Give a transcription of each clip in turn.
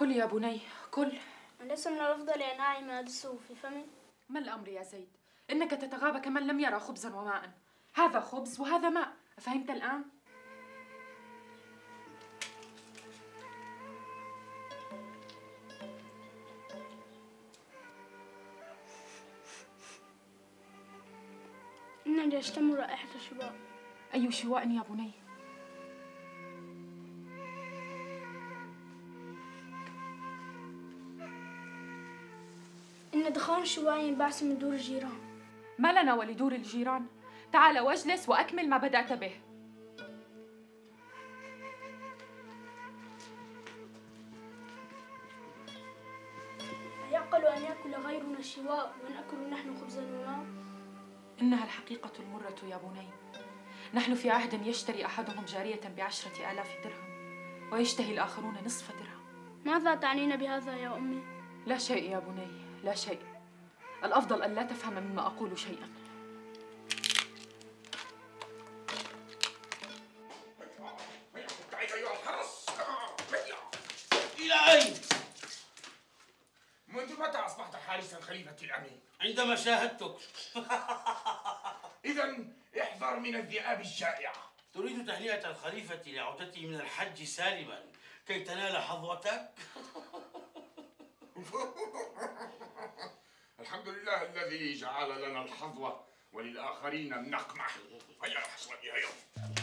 كل يا بني كل. أليس من الأفضل أن أعي ما أدسه في فمي؟ ما الأمر يا زيد؟ إنك تتغابى كمن لم يرى خبزا وماء. هذا خبز وهذا ماء، أفهمت الآن؟ إنني أشتم رائحة الشواء. أي شواء يا بني؟ إن دخان الشواء ينبعث من دور الجيران. ما لنا ولدور الجيران؟ تعال واجلس وأكمل ما بدأت به. أيعقل أن يأكل غيرنا الشواء ونأكل نحن خبزا وماء؟ إنها الحقيقة المرة يا بني. نحن في عهد يشتري أحدهم جارية ب10,000 درهم ويشتهي الآخرون نصف درهم. ماذا تعنين بهذا يا أمي؟ لا شيء يا بني، لا شيء. الأفضل أن لا تفهم مما أقول شيئا. أيها الحرس، إلى أين؟ منذ متى أصبحت حارسا خليفة الأمين؟ عندما شاهدتك. إذا احذر من الذئاب الجائعة. تريد تهنئة الخليفة لعودته من الحج سالما كي تنال حظوتك؟ الحمد لله الذي جعل لنا الحظوة وللآخرين النقمة. هيا يا حصاني هيا.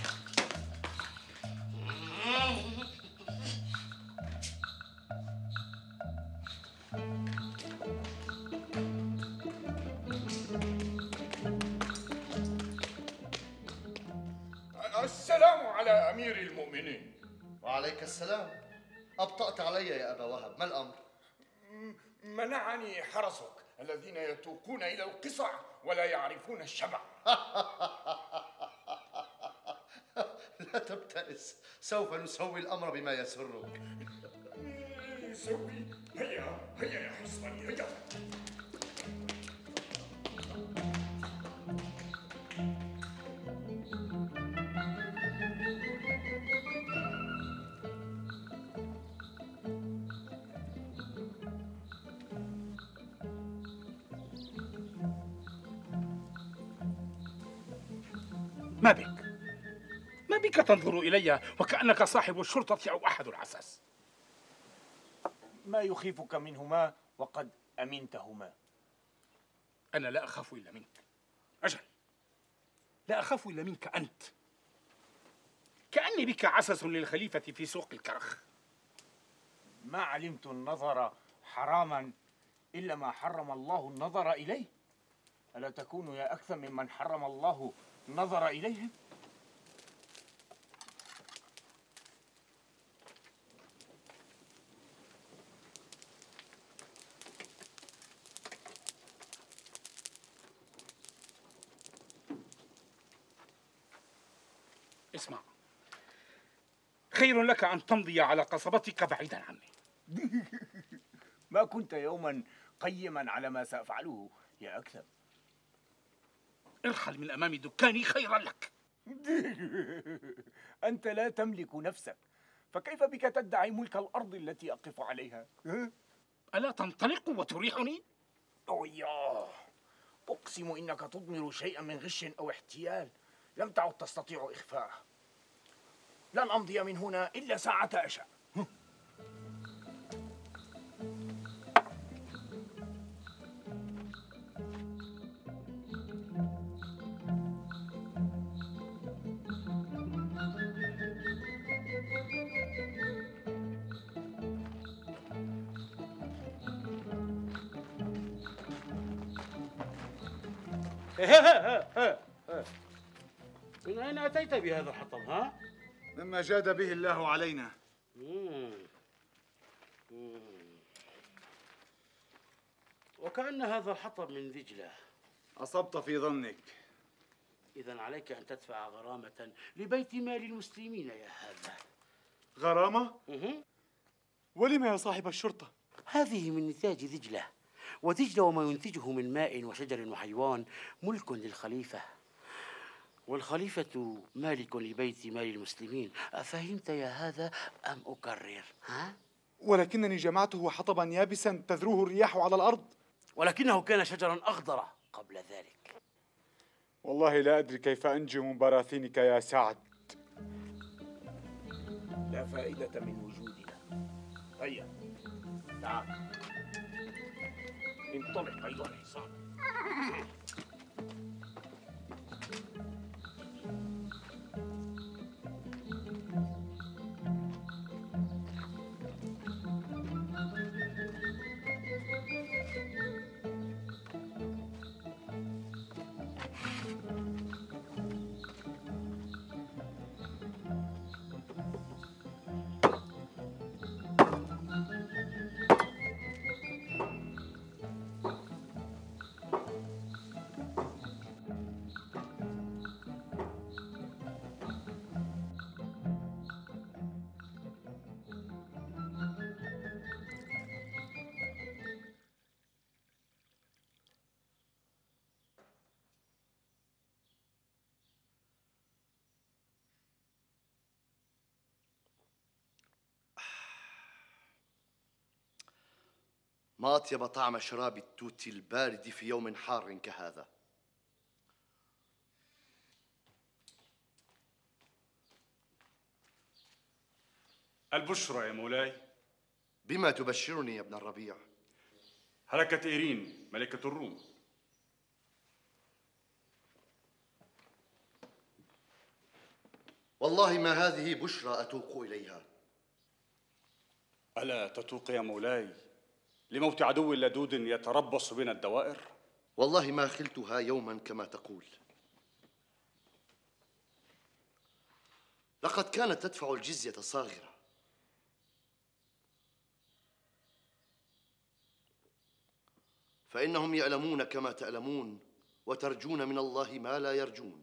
السلام على أمير المؤمنين. وعليك السلام. أبطأت علي يا أبا وهب، ما الأمر؟ منعني حرسك الذين يتوقون إلى القصع ولا يعرفون الشبع. لا تبتئس، سوف نسوي الأمر بما يسرك. سوي. هيا هيا يا حصاني هيا. ما بك؟ ما بك تنظر إلي وكأنك صاحب الشرطة أو أحد العساس؟ ما يخيفك منهما وقد أمنتهما؟ أنا لا أخاف إلا منك. أجل، لا أخاف إلا منك أنت. كأني بك عسس للخليفة في سوق الكرخ. ما علمت النظر حراما إلا ما حرم الله النظر إليه. ألا تكون يا أكثر ممن حرم الله النظر إليهم؟ اسمع، خير لك أن تمضي على قصبتك بعيدا عني. ما كنت يوما قيما على ما سأفعله يا أكثر. ارحل من أمام دكاني خيرا لك. أنت لا تملك نفسك، فكيف بك تدعي ملك الأرض التي أقف عليها؟ ألا تنطلق وتريحني؟ أوياه، أقسم إنك تضمر شيئا من غش أو احتيال لم تعد تستطيع إخفاءه. لن أمضي من هنا إلا ساعة أشاء. من أين أتيت بهذا الحطب ها؟ مما جاد به الله علينا. وكأن هذا الحطب من دجلة. أصبت في ظنك. إذن عليك أن تدفع غرامة لبيت مال المسلمين يا هذا. غرامة؟ ولم يا صاحب الشرطة؟ هذه من نتاج دجلة، ودجلة وما ينتجه من ماء وشجر وحيوان ملك للخليفة، والخليفة مالك لبيت مال المسلمين. أفهمت يا هذا أم أكرر؟ ها؟ ولكنني جمعته حطبا يابسا تذروه الرياح على الأرض. ولكنه كان شجرا أخضر قبل ذلك. والله لا أدري كيف أنجو من براثينك يا سعد. لا فائدة من وجودنا. هيا تعال انطلق أيها الحصان. ما أطيب طعم شراب التوت البارد في يوم حار كهذا. البشرى يا مولاي. بما تبشرني يا ابن الربيع؟ هلكت إيرين ملكة الروم. والله ما هذه بشرى أتوق إليها. ألا تتوق يا مولاي لموت عدو لدود يتربص بنا الدوائر؟ والله ما خلتها يوما كما تقول. لقد كانت تدفع الجزية صاغرة، فإنهم يعلمون كما تألمون وترجون من الله ما لا يرجون.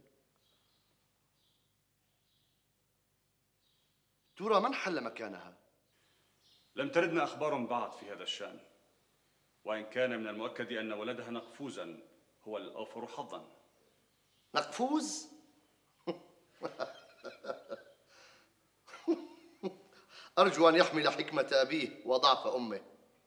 ترى من حل مكانها؟ لم تردنا أخبار بعد في هذا الشأن، وإن كان من المؤكد أن ولدها نقفوزا هو الأوفر حظا. نقفوز؟ أرجو أن يحمل حكمة أبيه وضعف أمه.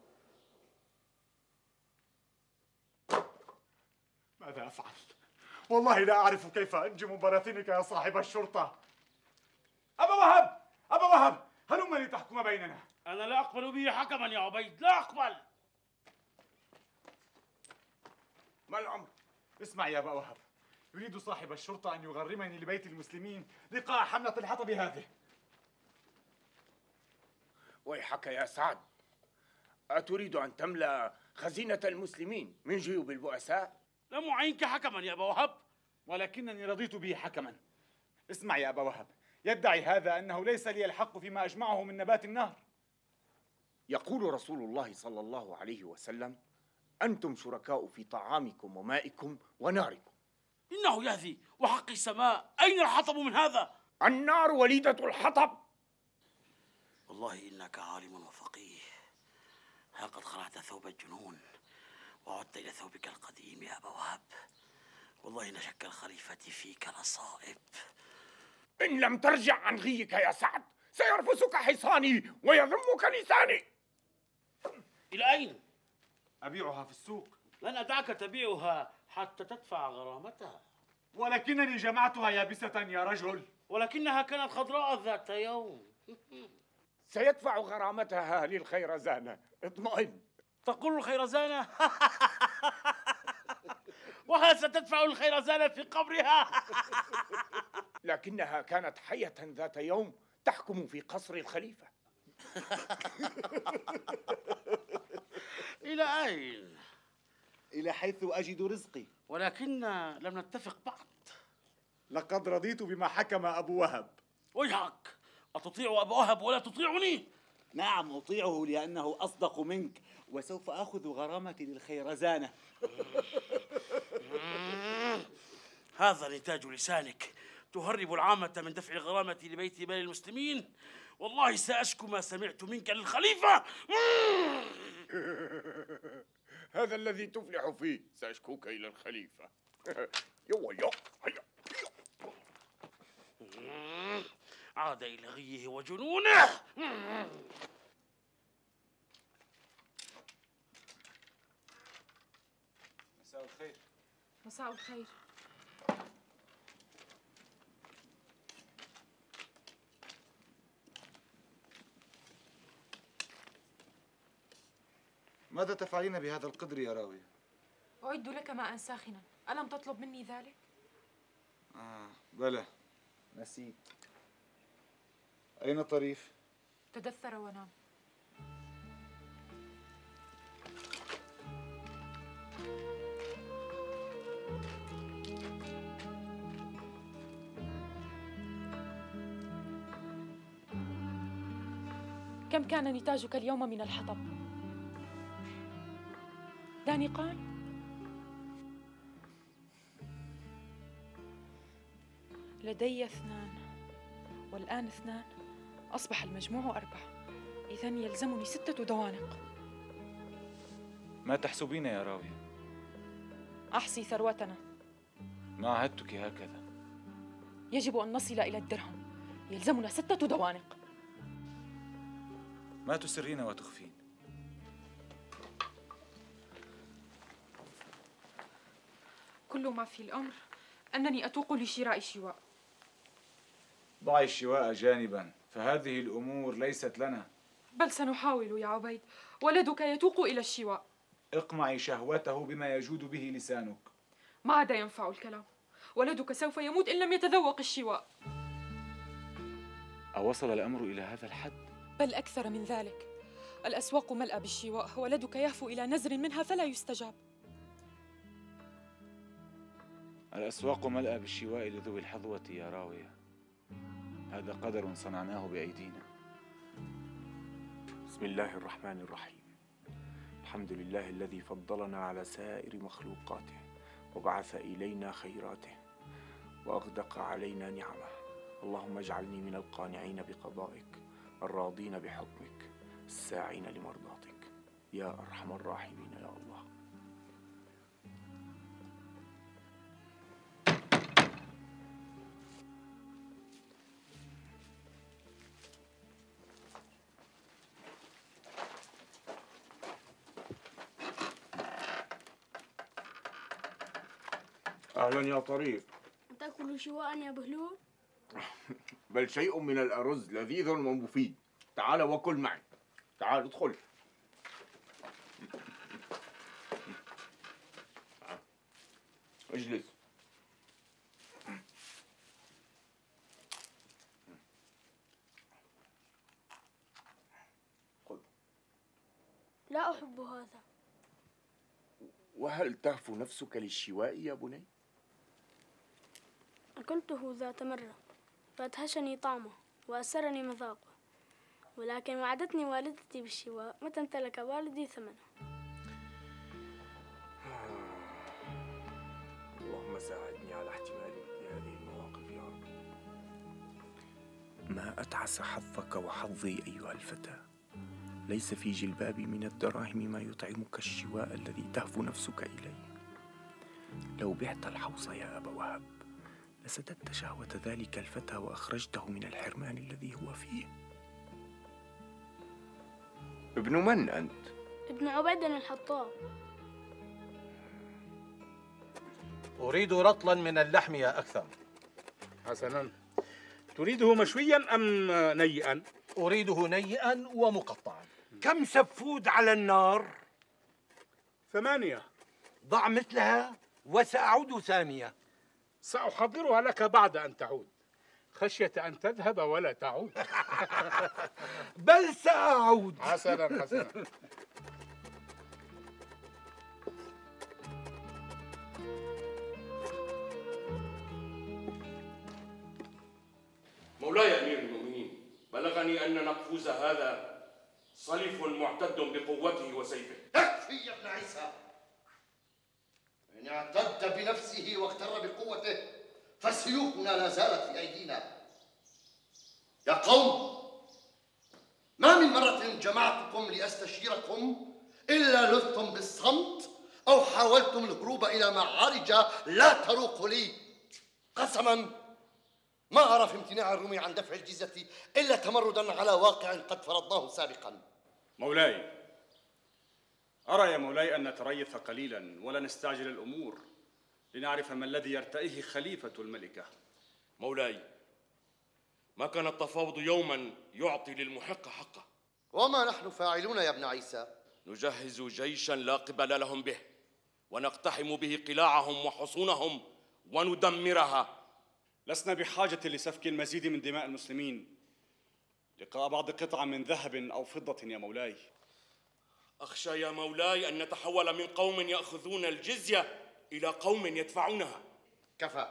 ماذا أفعل؟ والله لا أعرف كيف أنجو من براثينك يا صاحب الشرطة. أبا وهب! أبا وهب! هلم لتحكم بيننا. أنا لا أقبل به حكما يا عبيد، لا أقبل. ما الأمر؟ اسمع يا أبا وهب، يريد صاحب الشرطة أن يغرمني لبيت المسلمين لقاء حملة الحطب هذه. ويحك يا سعد، أتريد أن تملأ خزينة المسلمين من جيوب البؤساء؟ لم أعينك حكما يا أبا وهب. ولكنني رضيت به حكما. اسمع يا أبا وهب، يدعي هذا أنه ليس لي الحق فيما أجمعه من نبات النهر. يقول رسول الله صلى الله عليه وسلم: أنتم شركاء في طعامكم ومائكم وناركم. إنه يهذي وحق السماء، أين الحطب من هذا؟ النار وليدة الحطب. والله إنك عالم وفقيه، ها قد خلعت ثوب الجنون وعدت إلى ثوبك القديم يا أبا وهب. والله إن شك الخليفة فيك لصائب. إن لم ترجع عن غيك يا سعد سيرفسك حصاني ويذمك لساني. إلى أين؟ أبيعها في السوق. لن أدعك تبيعها حتى تدفع غرامتها. ولكنني جمعتها يابسة يا رجل. ولكنها كانت خضراء ذات يوم. سيدفع غرامتها للخيرزانة، اطمئن. تقول الخيرزانة؟ وهل ستدفع الخيرزانة في قبرها؟ لكنها كانت حية ذات يوم تحكم في قصر الخليفة. إلى أين؟ إلى حيث أجد رزقي. ولكن لم نتفق بعد. لقد رضيت بما حكم أبو وهب. ويحك، أتطيع أبا وهب ولا تطيعني؟ نعم أطيعه لأنه أصدق منك، وسوف أخذ غرامتي للخيرزانة. هذا نتاج لسانك، تهرب العامة من دفع الغرامة لبيت مال المسلمين. والله سأشكو ما سمعت منك للخليفة. هذا الذي تفلح فيه، سأشكوك إلى الخليفة. يو هيا. عاد إلى غيه وجنونه. الخير. مساء الخير. ماذا تفعلين بهذا القدر يا راوية؟ أعد لك ماء ساخنا، ألم تطلب مني ذلك؟ بلى، نسيت. أين طريف؟ تدثر ونام. كم كان نتاجك اليوم من الحطب؟ دانقان؟ لدي 2 والآن 2، أصبح المجموع 4، إذن يلزمني 6 دوانق. ما تحسبين يا راوية؟ أحصي ثروتنا. ما عهدتك هكذا. يجب أن نصل إلى الدرهم، يلزمنا 6 دوانق. ما تسرين وتخفين؟ كل ما في الأمر أنني أتوق لشراء شواء. ضعي الشواء جانبا، فهذه الأمور ليست لنا. بل سنحاول يا عبيد، ولدك يتوق إلى الشواء. اقمعي شهوته بما يجود به لسانك. ما عاد ينفع الكلام، ولدك سوف يموت إن لم يتذوق الشواء. أوصل الأمر إلى هذا الحد؟ بل أكثر من ذلك، الأسواق ملأى بالشواء، ولدك يهفو إلى نزر منها فلا يستجاب. الأسواق ملأى بالشواء لذوي الحظوة يا راوية، هذا قدر صنعناه بأيدينا. بسم الله الرحمن الرحيم. الحمد لله الذي فضلنا على سائر مخلوقاته وبعث إلينا خيراته وأغدق علينا نعمه. اللهم اجعلني من القانعين بقضائك الراضين بحكمك الساعين لمرضاتك يا أرحم الراحمين يا الله. أهلا يا طريف. تأكل شواء يا بهلول؟ بل شيء من الأرز لذيذ ومفيد. تعال وكل معي. تعال ادخل. اجلس. خذ. لا أحب هذا. وهل تهفو نفسك للشواء يا بني؟ أكلته ذات مرة فأدهشني طعمه وأسرني مذاقه، ولكن وعدتني والدتي بالشواء متى امتلك والدي ثمنه. اللهم ساعدني على احتمال مثل هذه المواقف يا رب. ما أتعس حظك وحظي أيها الفتى. ليس في جلبابي من الدراهم ما يطعمك الشواء الذي تهفو نفسك إليه. لو بعت الحوص يا أبا وهب لسددت شهوة ذلك الفتى وأخرجته من الحرمان الذي هو فيه. ابن من أنت؟ ابن عبيد الحطاب. أريد رطلا من اللحم يا أكثر. حسنا، تريده مشويا أم نيئا؟ أريده نيئا ومقطعا. كم سفود على النار؟ 8. ضع مثلها وسأعود ثانية. سأحضرها لك بعد أن تعود، خشية أن تذهب ولا تعود. بل سأعود. حسنا حسنا. مولاي أمير المؤمنين، بلغني أن نقفوز هذا صليف معتد بقوته وسيفه. يكفي يا ابن عيسى. إن اعتد بنفسه واغتر بقوته فسيوفنا لا زالت في أيدينا. يا قوم، ما من مرة جمعتكم لأستشيركم إلا لذتم بالصمت أو حاولتم الهروب إلى معارج لا تروق لي. قسما ما أرى في امتناع الروم عن دفع الجزية إلا تمردا على واقع قد فرضناه سابقا. مولاي، أرى يا مولاي أن نتريث قليلا ولا نستعجل الأمور لنعرف ما الذي يرتئيه خليفة الملكة. مولاي، ما كان التفاوض يوما يعطي للمحق حقه. وما نحن فاعلون يا ابن عيسى؟ نجهز جيشا لا قبل لهم به، ونقتحم به قلاعهم وحصونهم وندمرها. لسنا بحاجة لسفك المزيد من دماء المسلمين، لقاء بعض قطعة من ذهب أو فضة يا مولاي. أخشى يا مولاي أن نتحول من قوم يأخذون الجزية إلى قوم يدفعونها. كفى.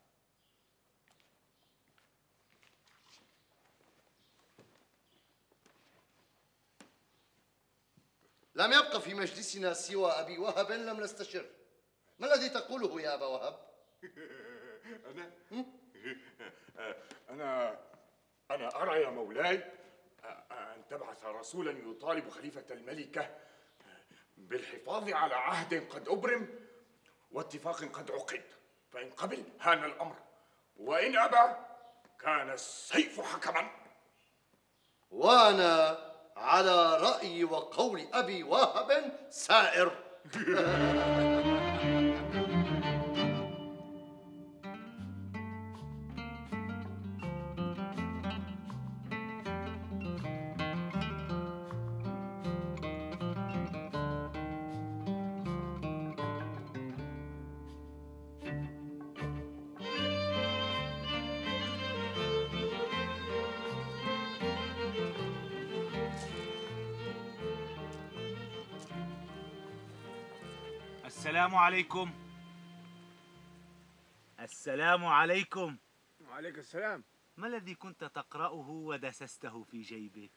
لم يبق في مجلسنا سوى أبي وهب لم نستشر. ما الذي تقوله يا أبا وهب؟ أنا أرى يا مولاي أن تبعث رسولا يطالب خليفة الملكة بالحفاظ على عهد قد أبرم واتفاق قد عقد، فإن قبل هان الأمر، وإن أبى كان السيف حكما. وأنا على رأي وقول أبي وهب سائر. السلام عليكم. السلام عليكم. وعليك السلام. ما الذي كنت تقرأه ودسسته في جيبك؟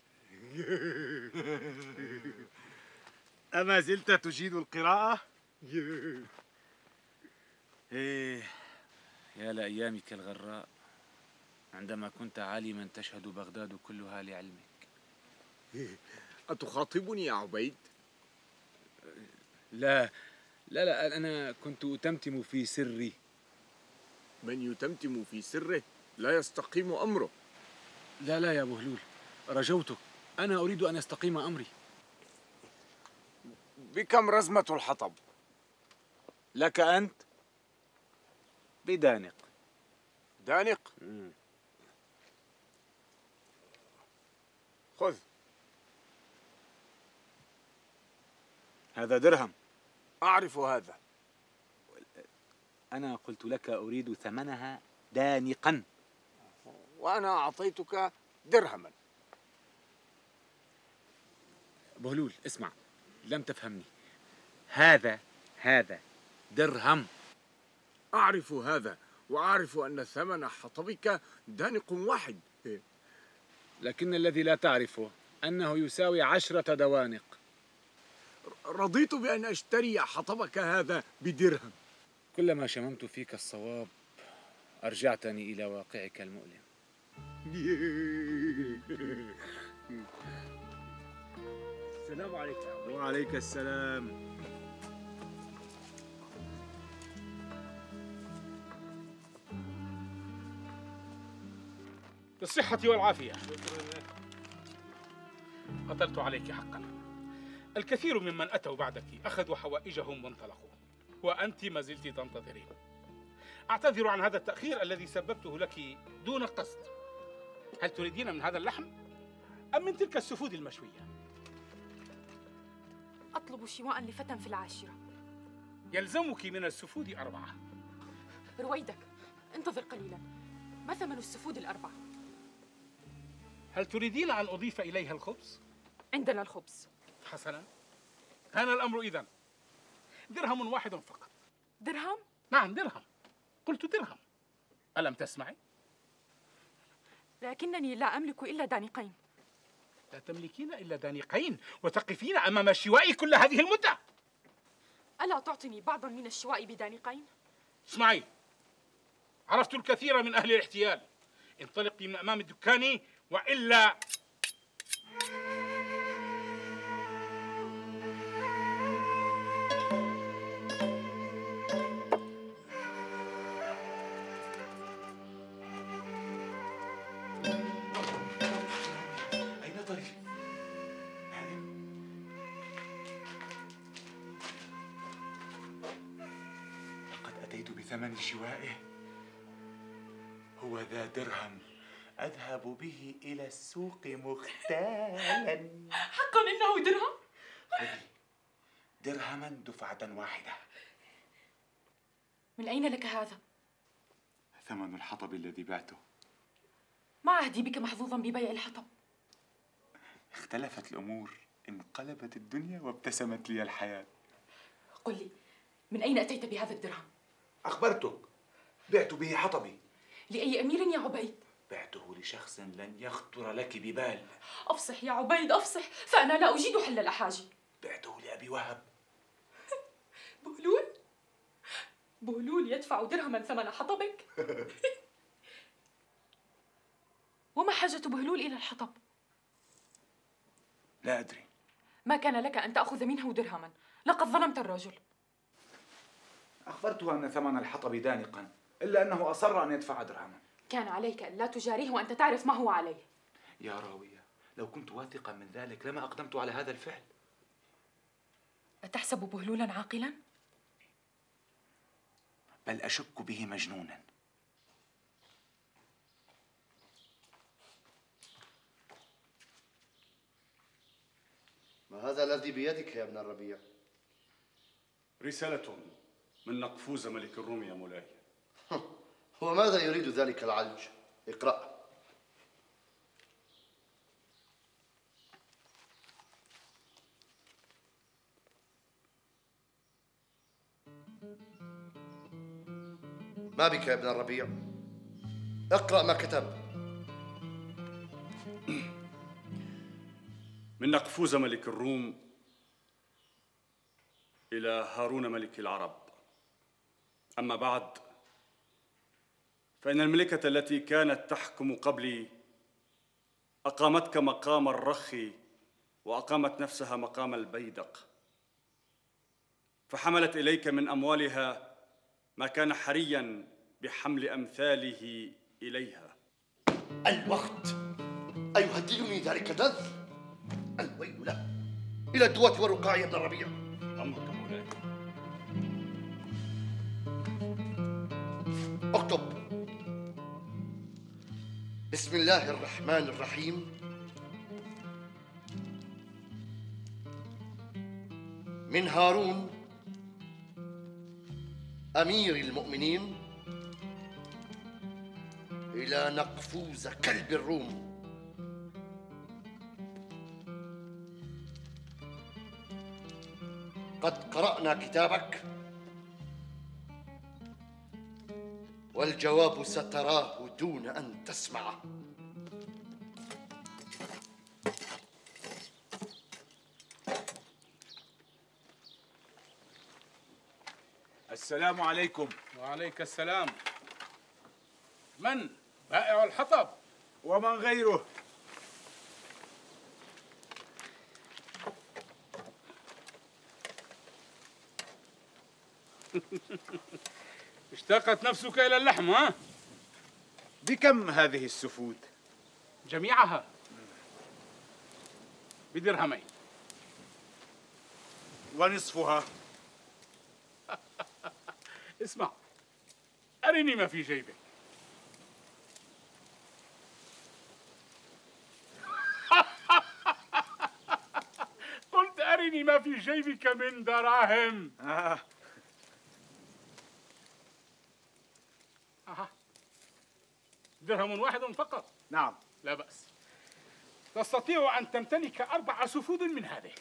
أما زلت تجيد القراءة؟ إيه يا لأيامك الغراء، عندما كنت عالما تشهد بغداد كلها لعلمك. أتخاطبني يا عبيد؟ لا لا لا، أنا كنت أتمتم في سري. من يتمتم في سره لا يستقيم أمره. لا لا يا بهلول، رجوتك، أنا أريد أن يستقيم أمري. بكم رزمة الحطب؟ لك أنت بدانق. دانق؟ خذ. هذا درهم. أعرف هذا. أنا قلت لك أريد ثمنها دانقا. وأنا أعطيتك درهما. بهلول اسمع، لم تفهمني. هذا درهم. أعرف هذا، وأعرف أن ثمن حطبك دانق واحد. لكن الذي لا تعرفه أنه يساوي 10 دوانق. رضيت بأن أشتري حطبك هذا بدرهم. كلما شممت فيك الصواب أرجعتني إلى واقعك المؤلم. السلام عليكم. وعليك السلام. بالصحة والعافية. قتلت عليك حقا. الكثير ممن أتوا بعدك أخذوا حوائجهم وانطلقوا، وأنت ما زلت تنتظرين. أعتذر عن هذا التأخير الذي سببته لك دون قصد. هل تريدين من هذا اللحم أم من تلك السفود المشوية؟ أطلب شواء لفتى في العاشرة. يلزمك من السفود 4. رويدك، انتظر قليلا. ما ثمن السفود 4؟ هل تريدين أن أضيف إليها الخبز؟ عندنا الخبز. حسنا، كان الأمر إذن درهم واحد فقط. درهم؟ نعم درهم. قلت درهم، ألم تسمعي؟ لكنني لا أملك إلا دانقين. لا تملكين إلا دانقين وتقفين أمام شواء كل هذه المدة؟ ألا تعطني بعضا من الشواء بدانقين؟ اسمعي، عرفت الكثير من أهل الاحتيال. انطلقي من أمام دكاني وإلا ثمن شوائه؟ هو ذا درهم أذهب به إلى السوق مختالا. حقا إنه درهم؟ خذي درهما دفعة واحدة. من أين لك هذا؟ ثمن الحطب الذي بعته. ما عهدي بك محظوظا ببيع الحطب. اختلفت الأمور، انقلبت الدنيا وابتسمت لي الحياة. قل لي، من أين أتيت بهذا الدرهم؟ أخبرتك، بعت به حطبي. لأي أمير يا عبيد؟ بعته لشخص لن يخطر لك ببال. أفصح يا عبيد أفصح، فأنا لا أجيد حل الأحاجي. بعته لأبي وهب. بهلول؟ بهلول يدفع درهما ثمن حطبك؟ وما حاجة بهلول إلى الحطب؟ لا أدري. ما كان لك أن تأخذ منه درهما، لقد ظلمت الرجل. أخبرته أن ثمن الحطب دانقا، إلا أنه أصر أن يدفع درهما. كان عليك أن لا تجاريه وأنت تعرف ما هو عليه. يا راوية، لو كنت واثقا من ذلك لما أقدمت على هذا الفعل. أتحسب بهلولا عاقلا؟ بل أشك به مجنونا. ما هذا الذي بيدك يا ابن الربيع؟ رسالة من نقفوز ملك الروم يا مولاي. وماذا يريد ذلك العلج؟ اقرأ. ما بك يا ابن الربيع؟ اقرأ ما كتب. من نقفوز ملك الروم إلى هارون ملك العرب. أما بعد، فإن الملكة التي كانت تحكم قبلي أقامتك مقام الرخ وأقامت نفسها مقام البيدق، فحملت إليك من أموالها ما كان حرياً بحمل أمثاله إليها. الوقت أيهددني ذلك النذر؟ الويل له، إلى الدوات والرقاع يا ابن الربيع. أمرك مولاي. اكتب. بسم الله الرحمن الرحيم. من هارون أمير المؤمنين إلى نقفوز كلب الروم. قد قرأنا كتابك، والجواب ستراه دون أن تسمعه. السلام عليكم. وعليك السلام. من؟ بائع الحطب. ومن غيره؟ اشتاقت نفسك إلى اللحم ها؟ بكم هذه السفود؟ جميعها بدرهمين. ونصفها؟ اسمع، أرني ما في جيبك. قلت أرني ما في جيبك من دراهم. درهم واحد فقط؟ نعم. لا بأس، تستطيع أن تمتلك 4 سفود من هذه.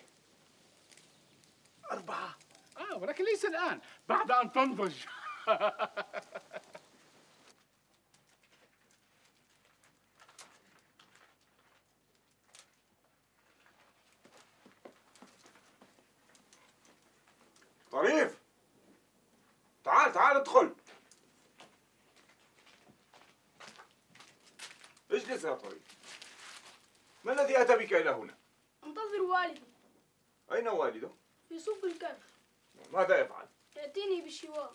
4؟ ولكن ليس الآن، بعد أن تنضج. طريف، تعال تعال ادخل. اجلس يا طريف. ما الذي أتى بك إلى هنا؟ انتظر والدي. أين والده؟ في سوق الكرخ. ماذا يفعل؟ يأتيني بالشواء.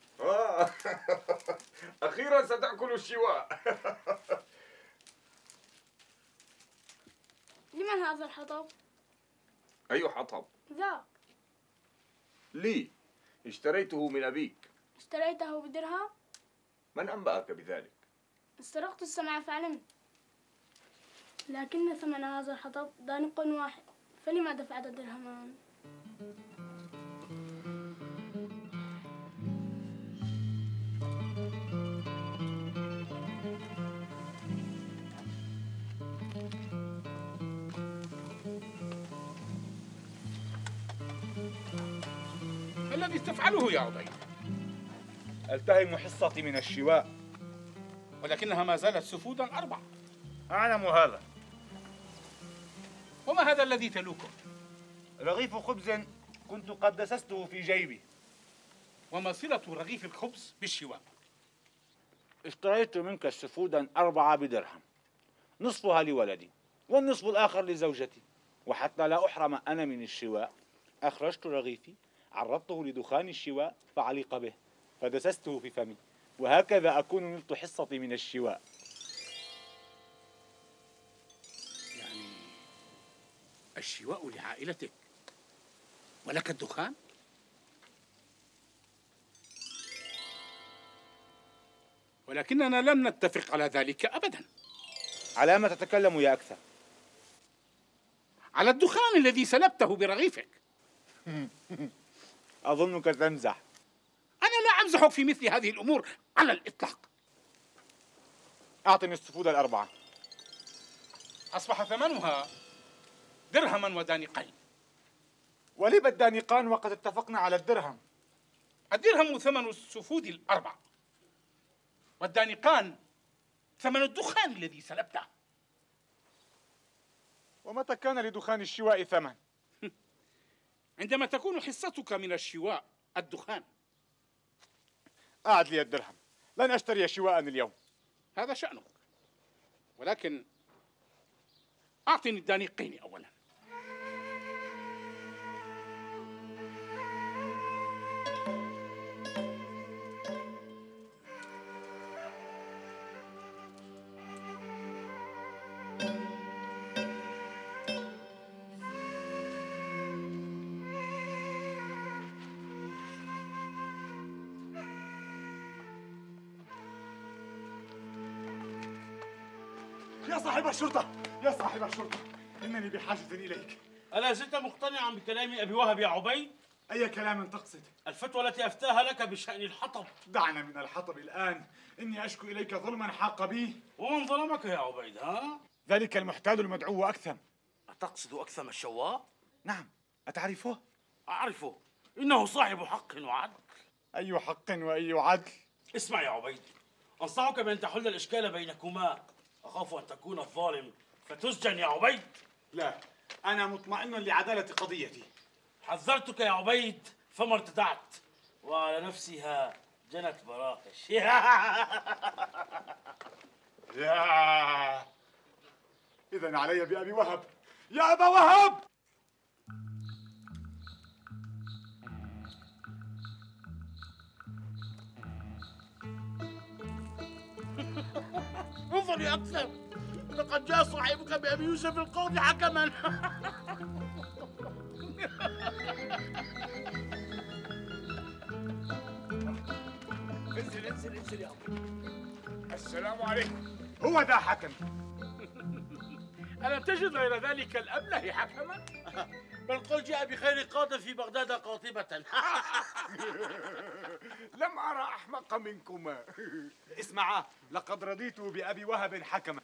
أخيرا ستأكل الشواء. لمن هذا الحطب؟ أي حطب؟ ذاك. لي، اشتريته من أبيك. اشتريته بدرهم. من أنبأك بذلك؟ استرقت السمع فعلمت، لكن ثمن هذا الحطب دانق واحد، فلما دفعت درهمان؟ ما الذي تفعله يا عبيد؟ التهم حصتي من الشواء، ولكنها ما زالت سفودا 4. أعلم هذا. وما هذا الذي تلوكه؟ رغيف خبز كنت قد دسسته في جيبي. وما صلة رغيف الخبز بالشواء؟ اشتريت منك السفودا 4 بدرهم، نصفها لولدي والنصف الآخر لزوجتي، وحتى لا أحرم أنا من الشواء أخرجت رغيفي، عرضته لدخان الشواء فعلق به فدسسته في فمي، وهكذا أكون نلت حصتي من الشواء. يعني الشواء لعائلتك ولك الدخان؟ ولكننا لم نتفق على ذلك أبدا. على ما تتكلم يا أكثر؟ على الدخان الذي سلبته برغيفك. أظنك تمزح. أنا لا أمزح في مثل هذه الأمور على الإطلاق. أعطني السفود 4. أصبح ثمنها درهما ودانقين. ولم الدانقان وقد اتفقنا على الدرهم؟ الدرهم ثمن السفود 4، والدانقان ثمن الدخان الذي سلبته. ومتى كان لدخان الشواء ثمن؟ عندما تكون حصتك من الشواء الدخان. أعد لي الدرهم، لن أشتري شواء اليوم. هذا شأنك، ولكن أعطني الدانقين أولا. يا صاحب الشرطة، يا صاحب الشرطة، إنني بحاجة إليك. ألا زلت مقتنعا بكلام أبي وهب يا عبيد؟ أي كلام تقصد؟ الفتوى التي أفتاها لك بشأن الحطب. دعنا من الحطب الآن، إني أشكو إليك ظلما حاق بي. ومن ظلمك يا عبيد ها؟ ذلك المحتال المدعو أكثم. أتقصد أكثم الشواء؟ نعم، أتعرفه؟ أعرفه، إنه صاحب حق وعدل. أي حق وأي عدل؟ اسمع يا عبيد، أنصحك بأن تحل الإشكال بينكما. أخاف أن تكون الظالم فتسجن يا عبيد. لا، أنا مطمئن لعدالة قضيتي. حذرتك يا عبيد فما ارتدعت، وعلى نفسها جنت براقش. لا، إذن علي بأبي وهب. يا أبا وهب! انظر يا أكثر، لقد جاء صاحبك بأبي يوسف القاضي حكما. انزل يا أبو. السلام عليكم. هو ذا حكم. ألم تجد غير ذلك الأبله حكما؟ بل قل جاء بخير قاض في بغداد قاطبة. لم أرى أحمق منكما. اسمعا، لقد رضيت بأبي وهب حكما.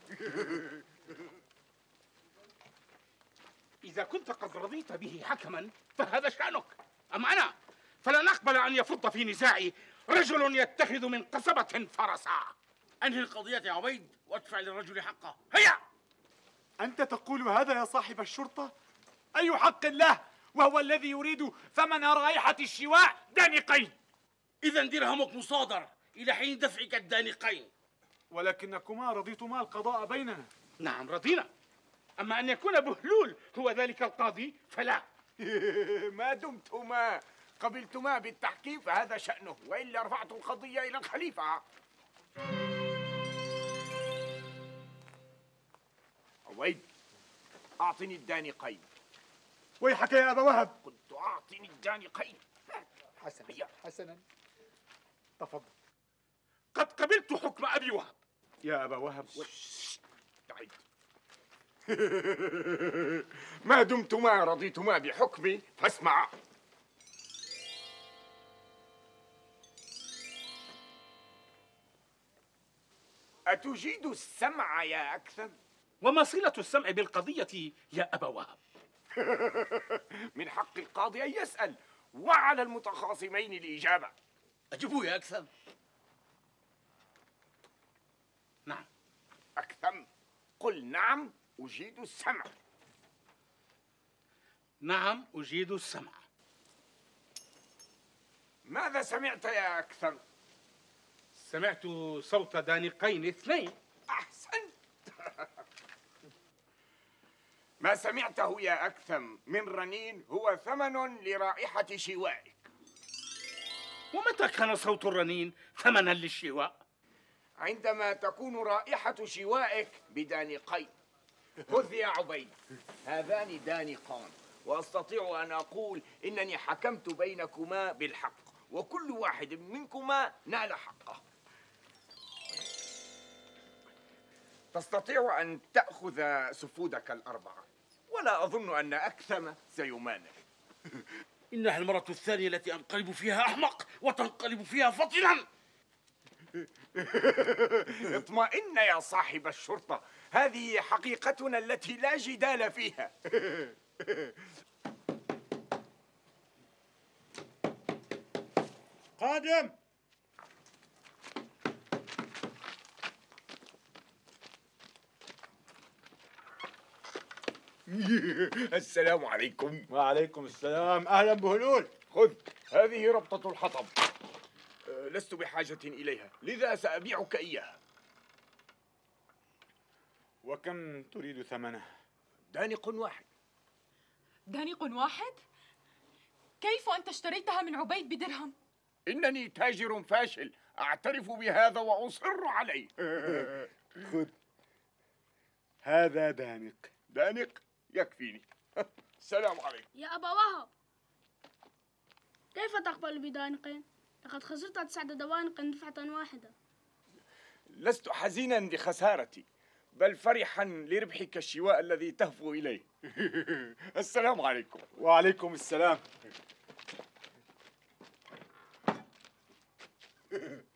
إذا كنت قد رضيت به حكما فهذا شأنك، أما أنا فلن أقبل أن يفض في نزاعي رجل يتخذ من قصبة فرسا. أنهي القضية يا عبيد وادفع للرجل حقه. هيا! أنت تقول هذا يا صاحب الشرطة؟ أي حق له وهو الذي يريد ثمن رائحة الشواء دانقين؟ إذا درهمك مصادر إلى حين دفعك الدانقين. ولكنكما رضيتما القضاء بيننا. نعم رضينا، أما أن يكون بهلول هو ذلك القاضي فلا. ما دمتما قبلتما بالتحكيم فهذا شأنه، وإلا رفعت القضية إلى الخليفة. عبيد، أعطني الدانقين. ويحك يا أبا وهب. قلت أعطني الدانقين. حسنا حسنا. تفضل. قد قبلت حكم أبي وهب. يا أبا وهب تعيد. ما دمتما رضيتما بحكمي فاسمعا. أتجيد السمع يا أكثم؟ وما صلة السمع بالقضية يا أبا وهب؟ من حق القاضي أن يسأل، وعلى المتخاصمين الإجابة. أجبوا يا أكثم. نعم. أكثم، قل نعم أجيد السمع. نعم أجيد السمع. ماذا سمعت يا أكثم؟ سمعت صوت دانقين اثنين. أحسنت. ما سمعته يا أكثم من رنين هو ثمن لرائحة شوائك. ومتى كان صوت الرنين ثمنا للشواء؟ عندما تكون رائحة شوائك بدانقين. خذ يا عبيد، هذان دانقان، وأستطيع أن أقول إنني حكمت بينكما بالحق، وكل واحد منكما نال حقه. تستطيع أن تأخذ سفودك الأربعة، ولا أظن أن أكثم سيمانع. إنها المرة الثانية التي أنقلب فيها أحمق وتنقلب فيها فطنا. اطمئن يا صاحب الشرطة، هذه حقيقتنا التي لا جدال فيها. قادم. السلام عليكم. وعليكم السلام، أهلا بهلول. خذ، هذه ربطة الحطب، لست بحاجة إليها، لذا سأبيعك إياها. وكم تريد ثمنه؟ دانق واحد. دانق واحد؟ كيف أنت اشتريتها من عبيد بدرهم؟ إنني تاجر فاشل، أعترف بهذا وأصر عليه. خذ، هذا دانق. دانق يكفيني. السلام عليكم. يا أبا وهب، كيف تقبل بدانقين؟ لقد خسرت 9 دوانق دفعة واحدة. لست حزينا لخسارتي، بل فرحا لربحك الشواء الذي تهفو إليه. السلام عليكم. وعليكم السلام.